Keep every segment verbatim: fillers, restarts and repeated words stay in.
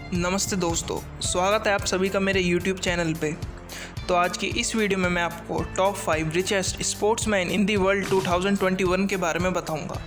नमस्ते दोस्तों, स्वागत है आप सभी का मेरे यूट्यूब चैनल पे। तो आज की इस वीडियो में मैं आपको top five richest sportsman in the world two thousand twenty one के बारे में बताऊंगा।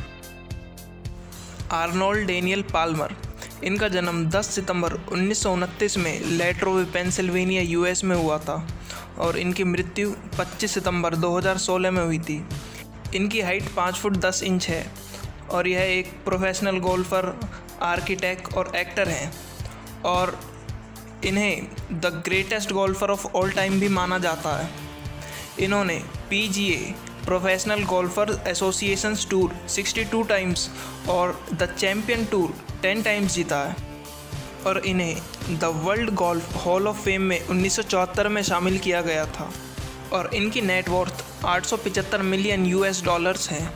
Arnold Daniel Palmer. इनका जन्म दस सितंबर उन्नीस सौ उनतीस में लेट्रोवे पेंसिल्वेनिया यूएस में हुआ था और इनकी मृत्यु पच्चीस सितंबर दो हज़ार सोलह में हुई थी। इनकी हाइट पाँच फुट दस इंच है और यह एक प्रोफेशनल गोल्फर, आर्किटेक्ट और एक्टर हैं और इन्हें the greatest golfer of all time भी माना जाता है। इन्होंने PGA professional golfer associations tour बासठ टाइम्स और द चैम्पियन टूर दस टाइम्स जीता है और इन्हें the world golf hall of fame में उन्नीस सौ चौहत्तर में शामिल किया गया था और इनकी नेटवर्थ आठ सौ पचहत्तर मिलियन यूएस डॉलर्स हैं।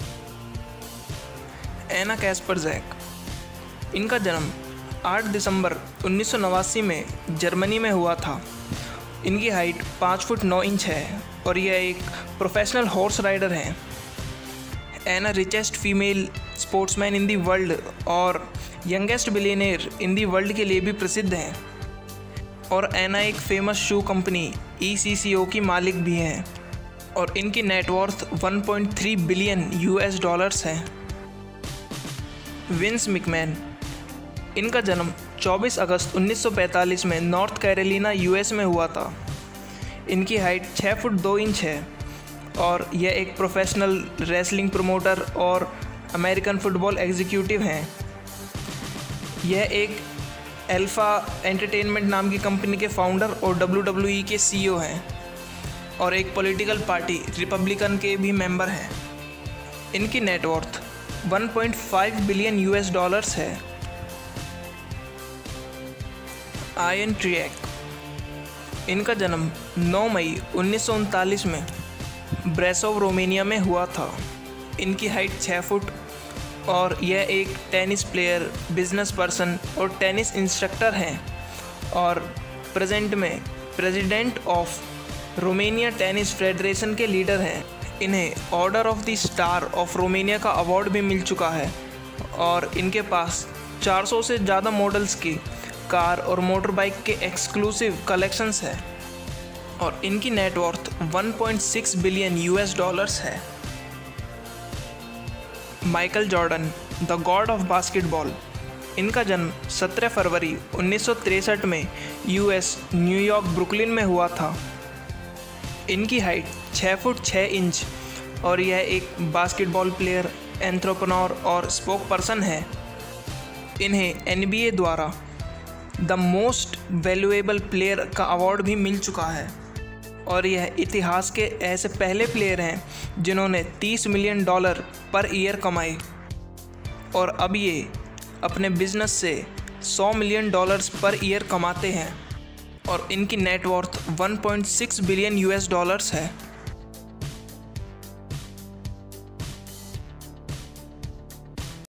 एना कैस्परजैक। इनका जन्म आठ दिसंबर उन्नीस सौ नवासी में जर्मनी में हुआ था। इनकी हाइट पाँच फुट नौ इंच है और यह एक प्रोफेशनल हॉर्स राइडर हैं। Anna richest female sportsman in the world और youngest billionaire in the world के लिए भी प्रसिद्ध हैं और एना एक फेमस शू कंपनी ई सी सी ओ की मालिक भी हैं और इनकी net worth one point three billion US dollars है। Vince McMahon. इनका जन्म चौबीस अगस्त उन्नीस सौ पैंतालीस में नॉर्थ कैरोलिना यूएस में हुआ था। इनकी हाइट छः फुट दो इंच है और यह एक प्रोफेशनल रेसलिंग प्रमोटर और अमेरिकन फुटबॉल एग्जीक्यूटिव हैं। यह एक अल्फा एंटरटेनमेंट नाम की कंपनी के फाउंडर और डब्ल्यू डब्ल्यू ई के सी ई ओ हैं और एक पॉलिटिकल पार्टी रिपब्लिकन के भी मेंबर हैं। इनकी net worth one point five billion US dollars है। Ion Tiriac. इनका जन्म नौ मई उन्नीस सौ उनतालीस में ब्रेसोव रोमेनिया में हुआ था। इनकी हाइट छः फुट और यह एक टेनिस प्लेयर, बिजनेस पर्सन और टेनिस इंस्ट्रक्टर हैं और प्रेजेंट में president of Romania tennis federation के लीडर हैं। इन्हें order of the star of Romania का अवार्ड भी मिल चुका है और इनके पास चार सौ से ज़्यादा मॉडल्स की कार और मोटर बाइक के एक्सक्लूसिव कलेक्शंस है और इनकी net worth one point six billion US dollars है। Michael Jordan, the god of basketball. इनका जन्म सत्रह फरवरी उन्नीस सौ तिरसठ में यूएस न्यूयॉर्क ब्रुकलिन में हुआ था। इनकी हाइट छः फुट छः इंच और यह एक बास्केटबॉल प्लेयर, एंट्रेप्रेन्योर और स्पोक पर्सन है। इन्हें एन बी ए द्वारा द मोस्ट वैल्यूएबल प्लेयर का अवार्ड भी मिल चुका है और यह इतिहास के ऐसे पहले प्लेयर हैं जिन्होंने तीस मिलियन डॉलर पर ईयर कमाए और अब ये अपने बिजनेस से सौ मिलियन डॉलर्स पर ईयर कमाते हैं और इनकी net worth one point six billion US dollars है।